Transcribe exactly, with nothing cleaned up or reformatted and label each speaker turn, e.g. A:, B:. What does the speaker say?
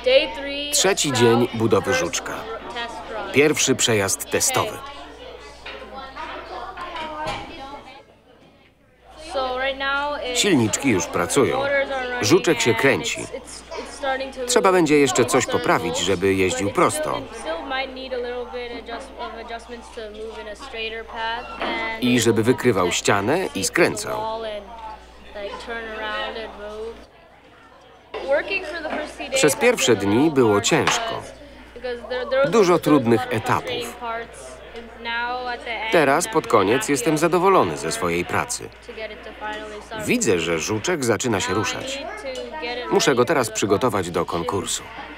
A: Trzeci dzień budowy żuczka. Pierwszy przejazd testowy. Silniczki już pracują. Żuczek się kręci. Trzeba będzie jeszcze coś poprawić, żeby jeździł prosto. I żeby wykrywał ścianę i skręcał. Przez pierwsze dni było ciężko. Dużo trudnych etapów. Teraz pod koniec jestem zadowolony ze swojej pracy. Widzę, że żuczek zaczyna się ruszać. Muszę go teraz przygotować do konkursu.